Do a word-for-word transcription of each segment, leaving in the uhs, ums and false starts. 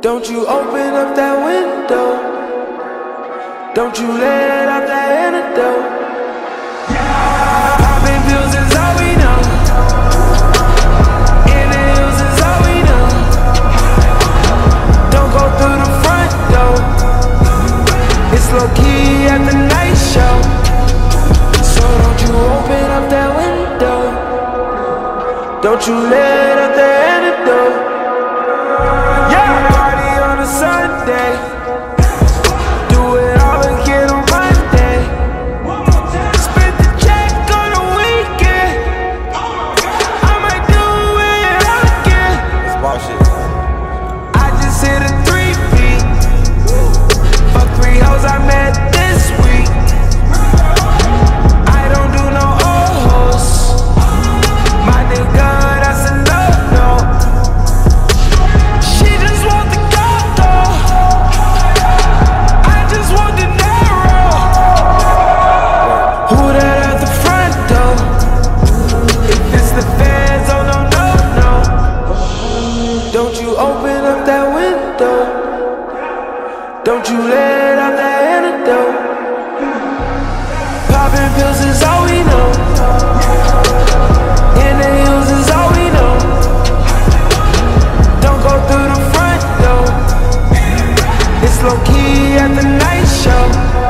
Don't you open up that window. Don't you let out that antidote. Popping pills is all we know. In the hills is all we know. Don't go through the front door. It's low key at the night show. So don't you open up that window. Don't you let out the antidote. Yeah, party on a Sunday. Do it all again on Monday. Spend the check on the weekend. I might do it again. That's bullshit. I just hit a three-peat. Fuck three hoes I met this week. I don't do no old hoes. My nigga, that's a no-no. She just want the gold though. I just want the narrow. Who that at the front door? If it's the feds, oh no, no, no. Don't you open up that window. Don't you let out that antidote. Popping pills is all we know. In the hills is all we know. Don't go through the front door. It's low key at the night show.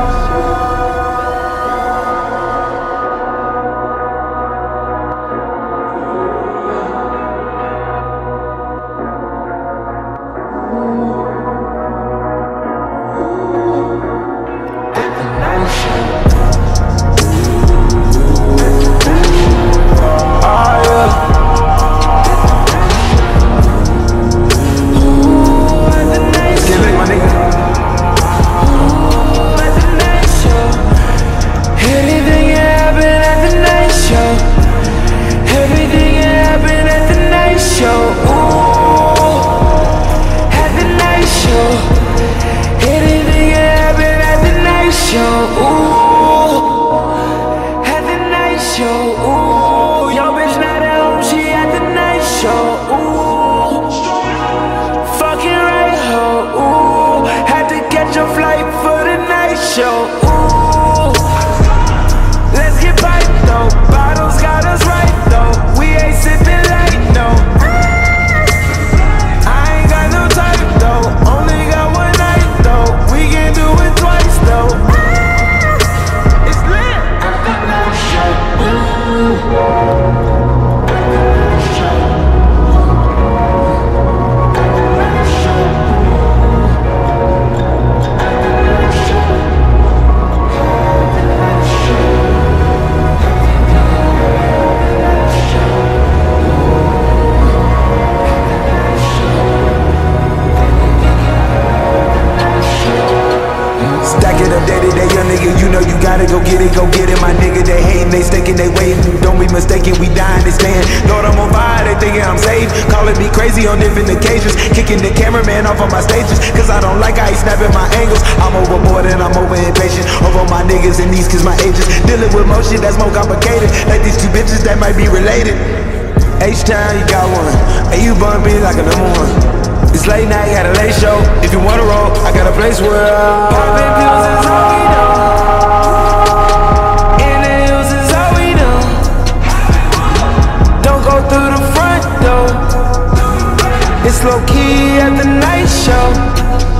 Go get it, go get it, my nigga. They hating, they staking, they waiting. Don't be mistaken, we dying, they staying. Lord, I'm on fire, they thinking I'm safe. Calling me crazy on different occasions. Kicking the cameraman off on my stages. Cause I don't like how he snapping my angles. I'm overboard and I'm over impatient. Over my niggas and these cause my ages. Dealing with more shit that's more complicated. Like these two bitches that might be related. H-Town, you got one. Hey, you bun me like a number one. It's late night, got a late show. If you wanna roll, I got a place where poppin' pills is all we know. Through the front door. It's low key at the night show.